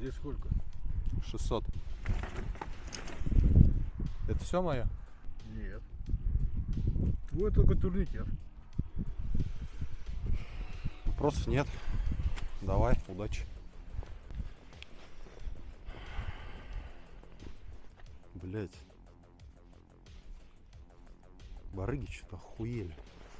Здесь сколько? 600. Это все мое? Нет. Твой только турникет. Вопросов нет. Давай, удачи. Блять. Барыги что-то охуели.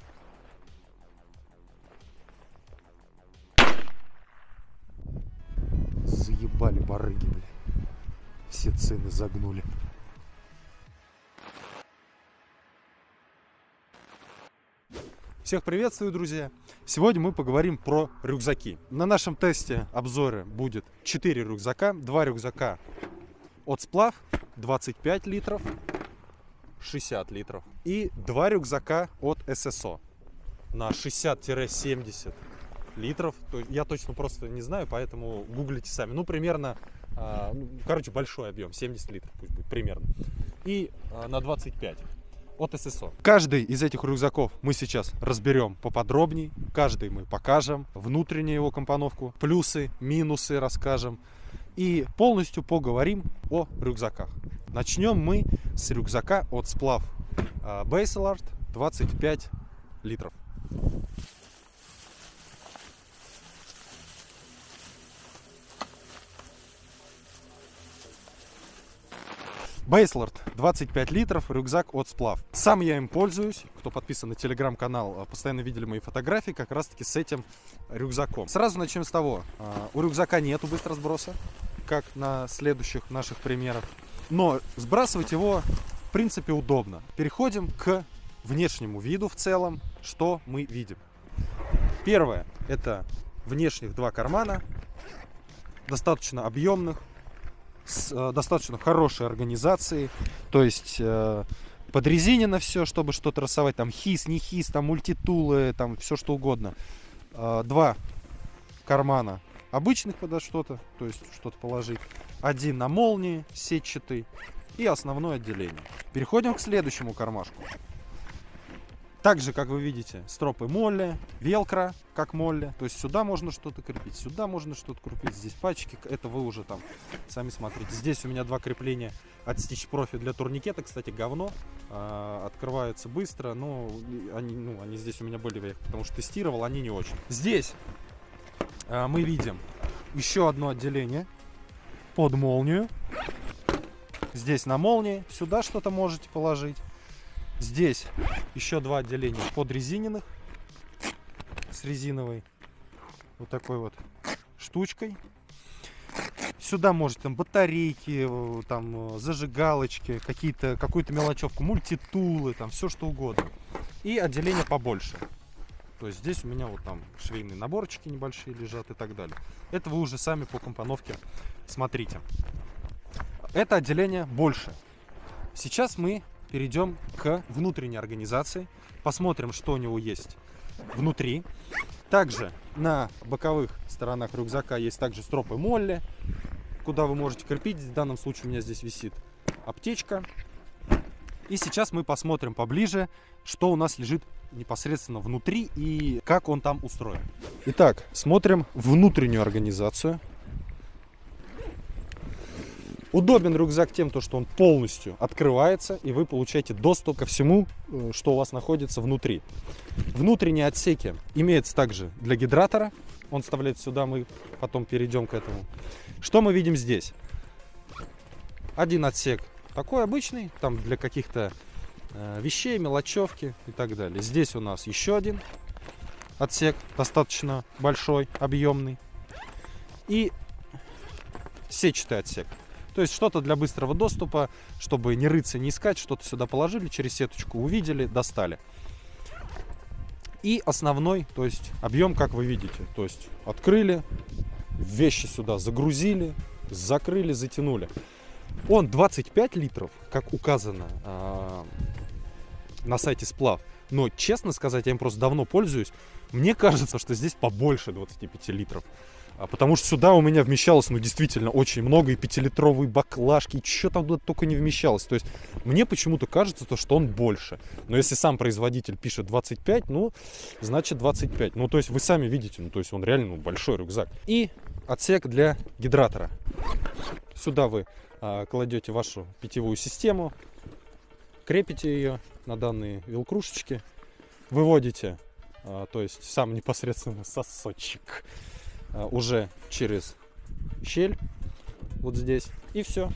Заебали барыги, блядь. Все цены загнули. Всех приветствую, друзья! Сегодня мы поговорим про рюкзаки. На нашем тесте обзоре будет 4 рюкзака. 2 рюкзака от Сплав, 25 литров, 60 литров. И 2 рюкзака от ССО на 60-70 литров. Я точно просто не знаю, поэтому гуглите сами. Ну, примерно, короче, большой объем, 70 литров пусть будет, примерно. И на 25 от ССО. Каждый из этих рюкзаков мы сейчас разберем поподробнее. Каждый мы покажем, внутреннюю его компоновку, плюсы, минусы расскажем. И полностью поговорим о рюкзаках. Начнем мы с рюкзака от Сплав Baselart 25 литров. Baselart 25 литров, рюкзак от Сплав. Сам я им пользуюсь. Кто подписан на телеграм-канал, постоянно видели мои фотографии как раз таки с этим рюкзаком. Сразу начнем с того, у рюкзака нету быстросброса, как на следующих наших примерах. Но сбрасывать его, в принципе, удобно. Переходим к внешнему виду в целом, что мы видим. Первое, это внешних 2 кармана, достаточно объемных, с достаточно хорошей организацией, то есть подрезинено все, чтобы что-то рассовать, там хис, не хис, там мультитулы, там все что угодно. 2 кармана обычных подо что-то, то есть что-то положить. 1 на молнии, сетчатый, и основное отделение. Переходим к следующему кармашку. Также, как вы видите, стропы молли, велкро, как молли. То есть сюда можно что-то крепить, сюда можно что-то крепить. Здесь пачки, это вы уже там сами смотрите. Здесь у меня 2 крепления от Stitch Profi для турникета. Кстати, говно. Открываются быстро, но они здесь у меня были, потому что тестировал, они не очень. Здесь мы видим еще одно отделение под молнию. Здесь на молнии, сюда что-то можете положить. Здесь еще 2 отделения подрезиненных с резиновой вот такой вот штучкой. Сюда можете там батарейки, там зажигалочки, какую-то мелочевку, мультитулы, там все что угодно. И отделение побольше. То есть здесь у меня вот там швейные наборчики небольшие лежат и так далее. Это вы уже сами по компоновке смотрите. Это отделение больше. Сейчас мы перейдем к внутренней организации. Посмотрим, что у него есть внутри. Также на боковых сторонах рюкзака есть также стропы молли, куда вы можете крепить. В данном случае у меня здесь висит аптечка. И сейчас мы посмотрим поближе, что у нас лежит непосредственно внутри и как он там устроен. Итак, смотрим внутреннюю организацию. Удобен рюкзак тем, что он полностью открывается, и вы получаете доступ ко всему, что у вас находится внутри. Внутренние отсеки имеются также для гидратора. Он вставляется сюда, мы потом перейдем к этому. Что мы видим здесь? Один отсек такой обычный, там для каких-то вещей, мелочевки и так далее. Здесь у нас еще один отсек, достаточно большой, объемный. И сетчатый отсек. То есть что-то для быстрого доступа, чтобы не рыться, не искать, что-то сюда положили, через сеточку увидели, достали. И основной, то есть объем, как вы видите, то есть открыли, вещи сюда загрузили, закрыли, затянули. Он 25 литров, как указано на сайте Сплав. Но, честно сказать, я им просто давно пользуюсь. Мне кажется, что здесь побольше 25 литров. Потому что сюда у меня вмещалось, ну, действительно, очень много. И 5-литровые баклажки, и что там только не вмещалось. То есть мне почему-то кажется, что он больше. Но если сам производитель пишет 25, ну, значит 25. Ну, то есть вы сами видите, ну, то есть он реально большой рюкзак. И отсек для гидратора. Сюда вы кладете вашу питьевую систему, крепите ее на данные велкрушечки, выводите, то есть сам непосредственно сосочек, уже через щель вот здесь, и все.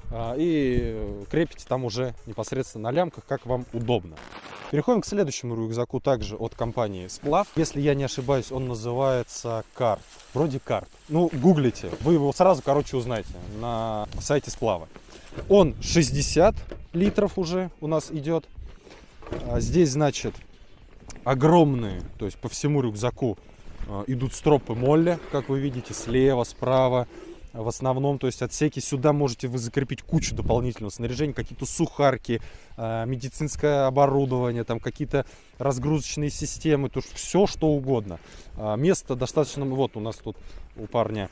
И крепите там уже непосредственно на лямках, как вам удобно. Переходим к следующему рюкзаку, также от компании Сплав. Если я не ошибаюсь, он называется Карт. Вроде Карт. Ну, гуглите, вы его сразу, короче, узнаете на сайте Сплава. Он 60 литров уже у нас идет. Здесь, значит, огромные, то есть по всему рюкзаку идут стропы молли, как вы видите, слева, справа. В основном, то есть отсеки, сюда можете вы закрепить кучу дополнительного снаряжения, какие-то сухарки, медицинское оборудование, там какие-то разгрузочные системы, то есть все что угодно. Место достаточно, вот у нас тут у парня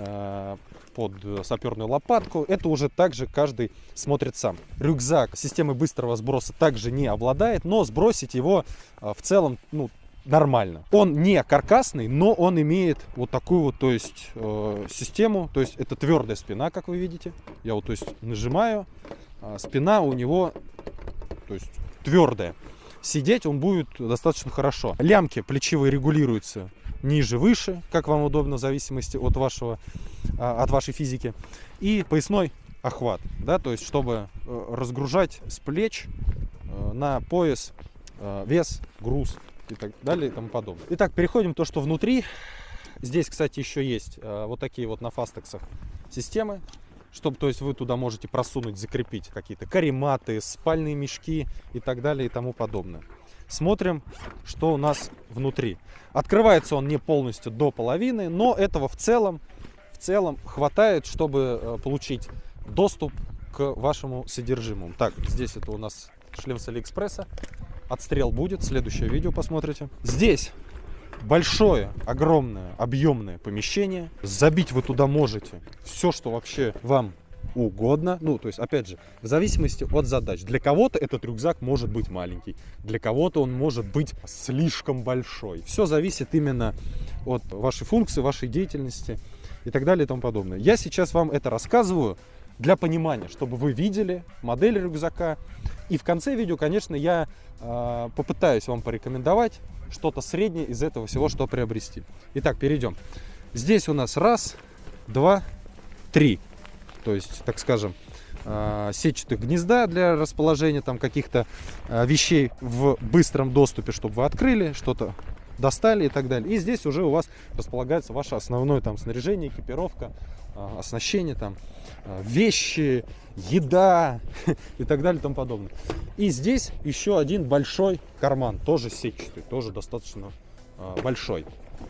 под саперную лопатку, это уже также каждый смотрит сам. Рюкзак системой быстрого сброса также не обладает, но сбросить его в целом, ну, нормально. Он не каркасный, но он имеет вот такую вот, то есть систему, то есть это твердая спина, как вы видите. Я вот, то есть нажимаю, спина у него, то есть твердая. Сидеть он будет достаточно хорошо. Лямки плечевые регулируются ниже-выше, как вам удобно, в зависимости от вашей физики. И поясной охват, да, то есть чтобы разгружать с плеч на пояс вес, груз и так далее и тому подобное. Итак, переходим к тому, что внутри. Здесь, кстати, еще есть вот такие вот на фастексах системы, чтобы, то есть вы туда можете просунуть, закрепить какие-то карематы, спальные мешки и так далее и тому подобное. Смотрим, что у нас внутри. Открывается он не полностью до половины, но этого в целом хватает, чтобы получить доступ к вашему содержимому. Так, здесь это у нас шлем с Алиэкспресса. Отстрел будет, следующее видео посмотрите. Здесь большое, огромное, объемное помещение. Забить вы туда можете все, что вообще вам угодно. Ну, то есть, опять же, в зависимости от задач. Для кого-то этот рюкзак может быть маленький, для кого-то он может быть слишком большой. Все зависит именно от вашей функции, вашей деятельности и так далее и тому подобное. Я сейчас вам это рассказываю для понимания, чтобы вы видели модель рюкзака. И в конце видео, конечно, я попытаюсь вам порекомендовать что-то среднее из этого всего, что приобрести. Итак, перейдем. Здесь у нас 1, 2, 3. То есть, так скажем, сетчатых гнезда для расположения там каких-то вещей в быстром доступе, чтобы вы открыли, что-то достали и так далее. И здесь уже у вас располагается ваше основное там снаряжение, экипировка, оснащение, там вещи, еда и так далее и тому подобное. И здесь еще один большой карман, тоже сетчатый, тоже достаточно большой.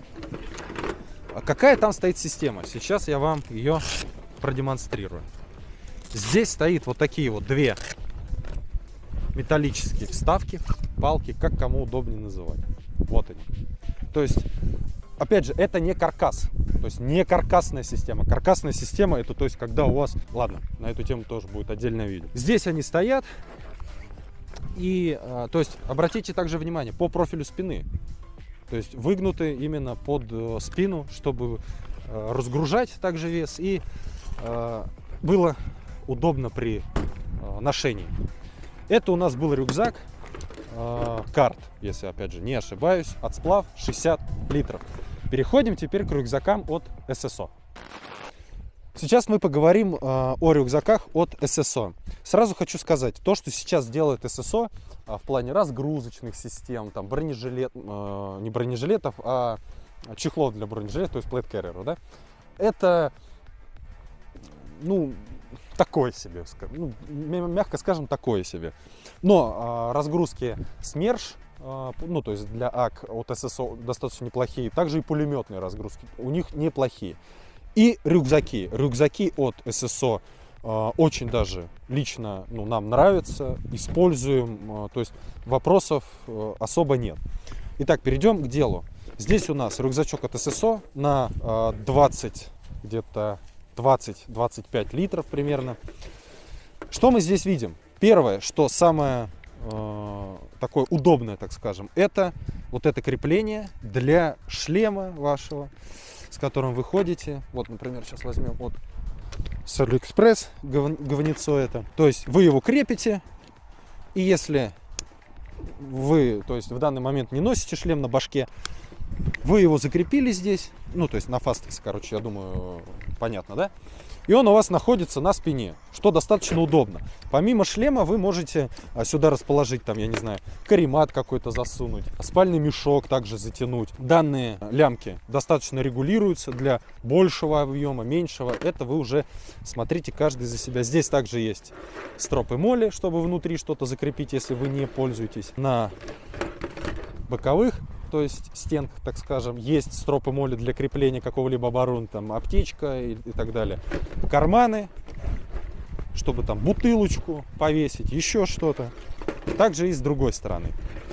А какая там стоит система? Сейчас я вам ее продемонстрирую. Здесь стоит вот такие вот две металлические вставки, палки, как кому удобнее называть. Вот они. То есть, опять же, это не каркас. То есть не каркасная система. Каркасная система — это, то есть, когда у вас... Ладно, на эту тему тоже будет отдельное видео. Здесь они стоят. И, то есть, обратите также внимание, по профилю спины. То есть выгнуты именно под спину, чтобы разгружать также вес. И было удобно при ношении. Это у нас был рюкзак Карт, если опять же не ошибаюсь, от Сплав, 60 литров. Переходим теперь к рюкзакам от ССО. Сейчас мы поговорим о рюкзаках от ССО. Сразу хочу сказать, то, что сейчас делает ССО в плане разгрузочных систем, там не бронежилетов, а чехлов для бронежилетов, то есть plate carrier, да, это, ну, такое себе, ну, мягко скажем, такое себе. Но разгрузки СМЕРШ, ну, то есть для АК от ССО достаточно неплохие. Также и пулеметные разгрузки у них неплохие. И рюкзаки. Рюкзаки от ССО очень даже лично, ну, нам нравятся, используем. То есть вопросов особо нет. Итак, перейдем к делу. Здесь у нас рюкзачок от ССО на 20-25 литров примерно. Что мы здесь видим? Первое, что самое такое удобное, так скажем, это вот это крепление для шлема вашего, с которым вы ходите. Вот, например, сейчас возьмем вот с AliExpress говнецо это. То есть вы его крепите, и если вы, то есть в данный момент не носите шлем на башке, вы его закрепили здесь, ну то есть на фастексе, короче, я думаю, понятно, да? И он у вас находится на спине, что достаточно удобно. Помимо шлема вы можете сюда расположить, там, я не знаю, каремат какой-то засунуть, спальный мешок также затянуть. Данные лямки достаточно регулируются для большего объема, меньшего. Это вы уже смотрите каждый за себя. Здесь также есть стропы моли, чтобы внутри что-то закрепить, если вы не пользуетесь. На боковых, то есть стенках, так скажем, есть стропы моли для крепления какого-либо оборудования, там аптечка и так далее. Карманы, чтобы там бутылочку повесить, еще что-то. Также и с другой стороны.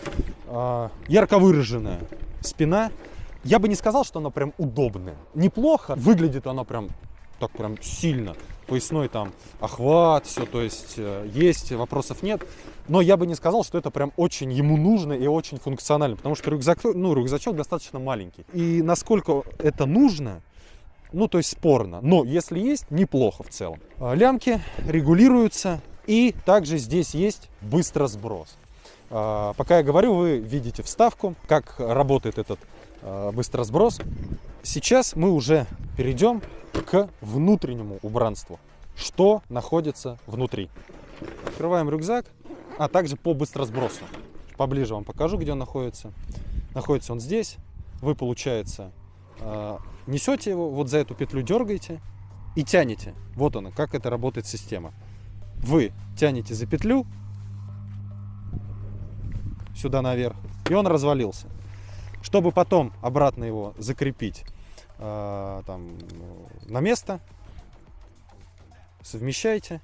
Ярко выраженная спина. Я бы не сказал, что она прям удобная. Неплохо. Выглядит она прям так прям сильно. Поясной там охват, все, то есть есть, вопросов нет. Но я бы не сказал, что это прям очень ему нужно и очень функционально, потому что рюкзачок достаточно маленький. И насколько это нужно, ну то есть спорно. Но если есть, неплохо в целом. Лямки регулируются, и также здесь есть быстросброс. Пока я говорю, вы видите вставку, как работает этот быстросброс. Сейчас мы уже перейдем к внутреннему убранству. Что находится внутри? Открываем рюкзак, а также по быстросбросу. Поближе вам покажу, где он находится. Находится он здесь. Вы, получается, несете его, вот за эту петлю дергаете и тянете. Вот оно, как это работает система. Вы тянете за петлю сюда наверх, и он развалился. Чтобы потом обратно его закрепить там, на место, совмещайте,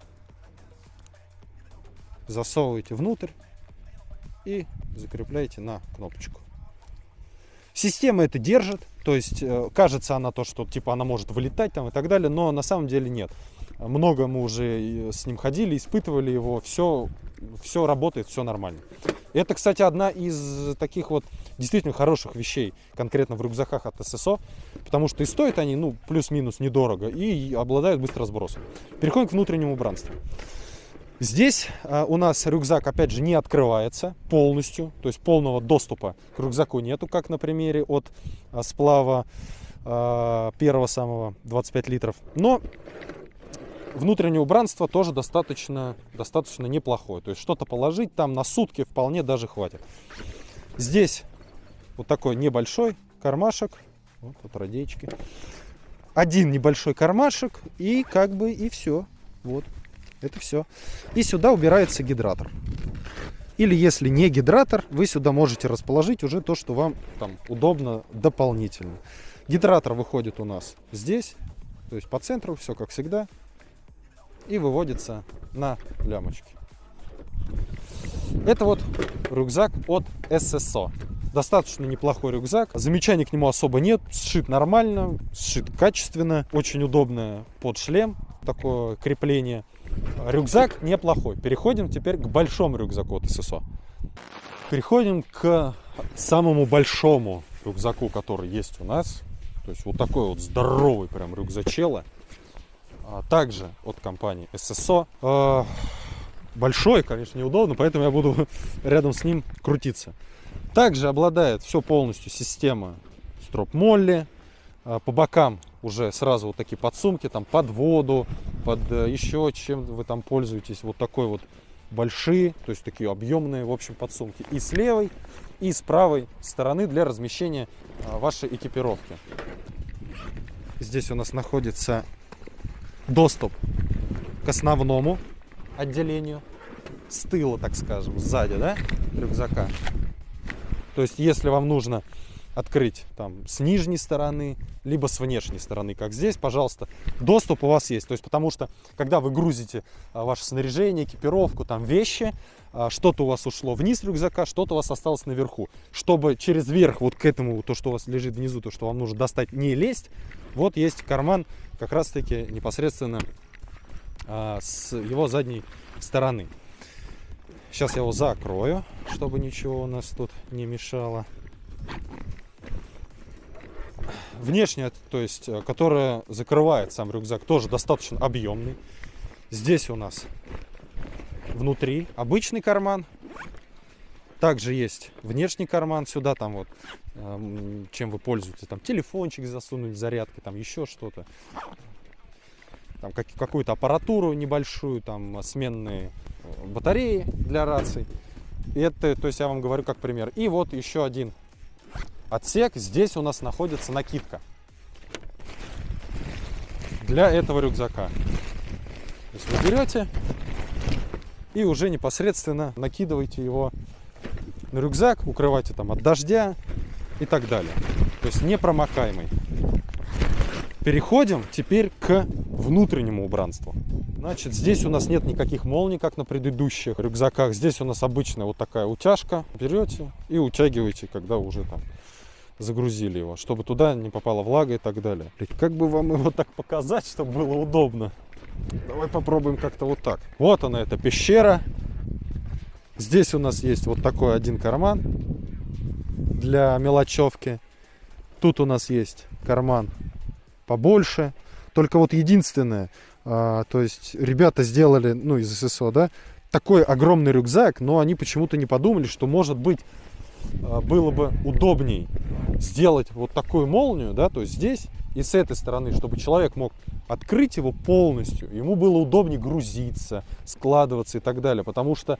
засовываете внутрь и закрепляете на кнопочку. Система это держит, то есть кажется она то, что типа она может вылетать там и так далее, но на самом деле нет. Много мы уже с ним ходили, испытывали его, все работает, все нормально. Это, кстати, одна из таких вот действительно хороших вещей, конкретно в рюкзаках от ССО, потому что и стоят они, ну, плюс-минус недорого, и обладают быстросбросом. Переходим к внутреннему убранству. Здесь у нас рюкзак, опять же, не открывается полностью, то есть полного доступа к рюкзаку нету, как на примере от сплава первого самого 25 литров. Но внутреннее убранство тоже достаточно неплохое. То есть что-то положить там на сутки вполне даже хватит. Здесь вот такой небольшой кармашек. Вот радейки. Один небольшой кармашек и как бы и все. Вот. Это все. И сюда убирается гидратор. Или если не гидратор, вы сюда можете расположить уже то, что вам там удобно дополнительно. Гидратор выходит у нас здесь, то есть по центру, все как всегда. И выводится на лямочки. Это вот рюкзак от ССО. Достаточно неплохой рюкзак. Замечаний к нему особо нет. Сшит нормально, сшит качественно. Очень удобное под шлем. Такое крепление. Рюкзак неплохой. Переходим теперь к большому рюкзаку от ССО. Переходим к самому большому рюкзаку, который есть у нас. То есть вот такой вот здоровый прям рюкзачело. Также от компании ССО. Большой, конечно, неудобно, поэтому я буду рядом с ним крутиться. Также обладает все полностью система строп молли. По бокам уже сразу вот такие подсумки, там под воду, под еще чем вы там пользуетесь. Вот такой вот большие, то есть такие объемные, в общем, подсумки. И с левой, и с правой стороны для размещения вашей экипировки. Здесь у нас находится доступ к основному отделению с тыла, так скажем, сзади, да, рюкзака. То есть, если вам нужно открыть там с нижней стороны, либо с внешней стороны, как здесь, пожалуйста, доступ у вас есть. То есть, потому что, когда вы грузите ваше снаряжение, экипировку, там вещи, что-то у вас ушло вниз рюкзака, что-то у вас осталось наверху. Чтобы через верх, вот к этому, то, что у вас лежит внизу, то, что вам нужно достать, не лезть, вот есть карман как раз-таки непосредственно с его задней стороны. Сейчас я его закрою, чтобы ничего у нас тут не мешало. Внешняя, то есть, которая закрывает сам рюкзак, тоже достаточно объемный. Здесь у нас внутри обычный карман. Также есть внешний карман. Сюда там вот, чем вы пользуетесь, там телефончик засунуть, зарядки, там еще что-то. Там какую-то аппаратуру небольшую, там сменные батареи для раций. Это, то есть я вам говорю как пример. И вот еще один отсек. Здесь у нас находится накидка для этого рюкзака. То есть вы берете и уже непосредственно накидываете его на рюкзак, укрывайте там от дождя и так далее. То есть непромокаемый. Переходим теперь к внутреннему убранству. Значит, здесь у нас нет никаких молний, как на предыдущих рюкзаках. Здесь у нас обычная вот такая утяжка. Берете и утягиваете, когда уже там загрузили его, чтобы туда не попала влага и так далее. Как бы вам его так показать, чтобы было удобно? Давай попробуем как-то вот так. Вот она, эта пещера. Здесь у нас есть вот такой один карман для мелочевки. Тут у нас есть карман побольше. Только вот единственное, то есть ребята сделали, ну, из ССО, да, такой огромный рюкзак, но они почему-то не подумали, что, может быть, было бы удобней сделать вот такую молнию, да, то есть здесь и с этой стороны, чтобы человек мог открыть его полностью, ему было удобнее грузиться, складываться и так далее, потому что,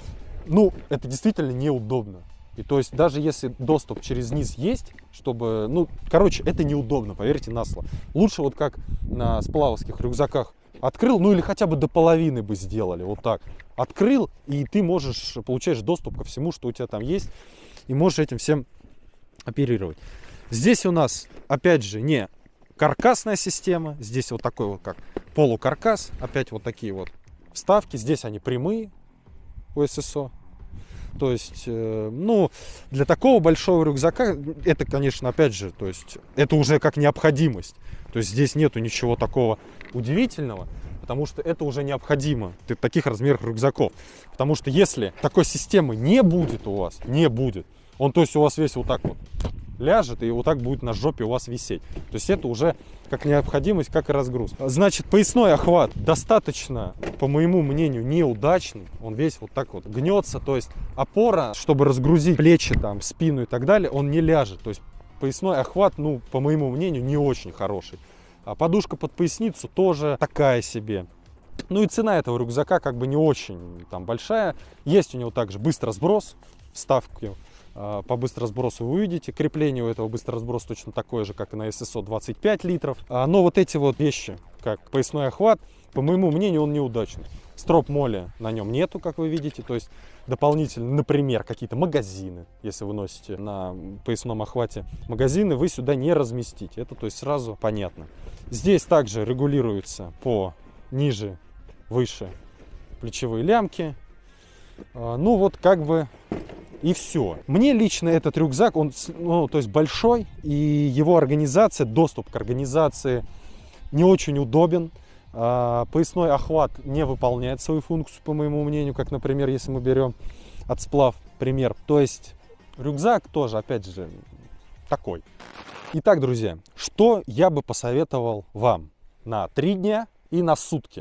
ну, это действительно неудобно. И то есть даже если доступ через низ есть, чтобы, ну, короче, это неудобно, поверьте на слово. Лучше вот как на сплавовских рюкзаках открыл, ну или хотя бы до половины бы сделали, вот так. Открыл, и ты можешь, получаешь доступ ко всему, что у тебя там есть, и можешь этим всем оперировать. Здесь у нас, опять же, не каркасная система, здесь вот такой вот как полукаркас, опять вот такие вот вставки, здесь они прямые у ССО. То есть, ну, для такого большого рюкзака это, конечно, опять же, то есть, это уже как необходимость. То есть, здесь нету ничего такого удивительного, потому что это уже необходимо в таких размерах рюкзаков. Потому что если такой системы не будет у вас, не будет, он, то есть, у вас весь вот так вот ляжет и вот так будет на жопе у вас висеть. То есть, это уже как необходимость, как и разгруз. Значит, поясной охват достаточно, по моему мнению, неудачный. Он весь вот так вот гнется. То есть опора, чтобы разгрузить плечи, там, спину и так далее, он не ляжет. То есть поясной охват, ну, по моему мнению, не очень хороший. А подушка под поясницу тоже такая себе. Ну и цена этого рюкзака как бы не очень там большая. Есть у него также быстросброс, вставки. По быстросбросу вы увидите. Крепление у этого быстросброса точно такое же, как и на ССО, 25 литров. Но вот эти вот вещи, как поясной охват, по моему мнению, он неудачный. Строп-моли на нем нету, как вы видите. То есть дополнительно, например, какие-то магазины, если вы носите на поясном охвате магазины, вы сюда не разместите. Это, то есть, сразу понятно. Здесь также регулируются по ниже, выше плечевые лямки. Ну вот как бы и все. Мне лично этот рюкзак, он, ну, то есть большой, и его организация, доступ к организации не очень удобен. Поясной охват не выполняет свою функцию, по моему мнению, как, например, если мы берем от сплав пример. То есть рюкзак тоже, опять же, такой. Итак, друзья, что я бы посоветовал вам на 3 дня и на сутки?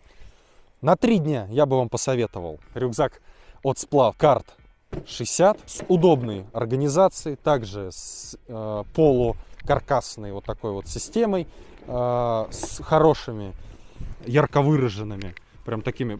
На 3 дня я бы вам посоветовал рюкзак от сплав Карт 60 с удобной организацией, также с полукаркасной вот такой вот системой, с хорошими, ярко выраженными, прям такими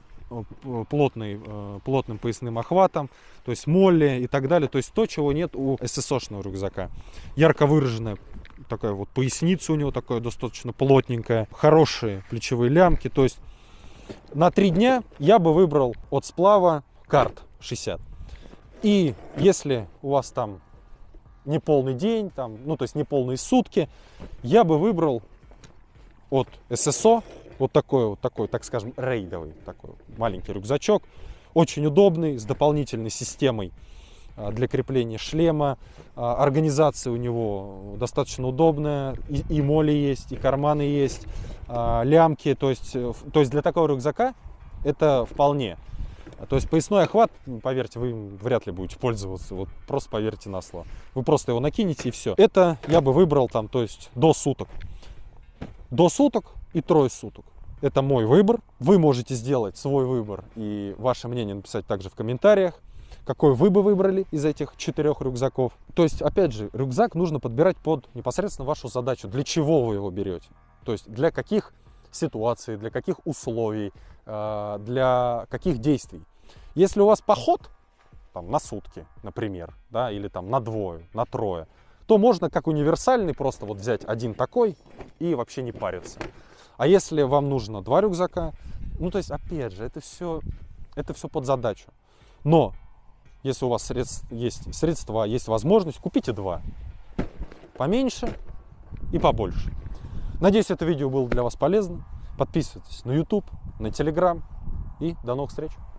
плотным поясным охватом, то есть молли и так далее, то есть то, чего нет у ССОшного рюкзака. Ярко выраженная такая вот поясница у него, такая достаточно плотненькая, хорошие плечевые лямки, то есть на 3 дня я бы выбрал от сплава Карт 60. И если у вас там не полный день, там, ну, то есть не полные сутки, я бы выбрал от ССО вот такой, так скажем, рейдовый, такой маленький рюкзачок. Очень удобный, с дополнительной системой для крепления шлема. Организация у него достаточно удобная. И моли есть, и карманы есть, лямки. То есть для такого рюкзака это вполне. То есть поясной охват, поверьте, вы им вряд ли будете пользоваться. Вот просто поверьте на слово. Вы просто его накинете и все. Это я бы выбрал там, то есть до суток. До суток и трое суток. Это мой выбор. Вы можете сделать свой выбор и ваше мнение написать также в комментариях, какой вы бы выбрали из этих 4 рюкзаков. То есть, опять же, рюкзак нужно подбирать под непосредственно вашу задачу. Для чего вы его берете? То есть, для каких ситуаций, для каких условий, для каких действий. Если у вас поход там, на сутки, например, да, или там на двое, на трое, то можно как универсальный просто вот взять один такой и вообще не париться. А если вам нужно 2 рюкзака, ну то есть опять же, это все под задачу. Но если у вас есть средства, есть возможность, купите 2. Поменьше и побольше. Надеюсь, это видео было для вас полезно. Подписывайтесь на YouTube, на Telegram и до новых встреч.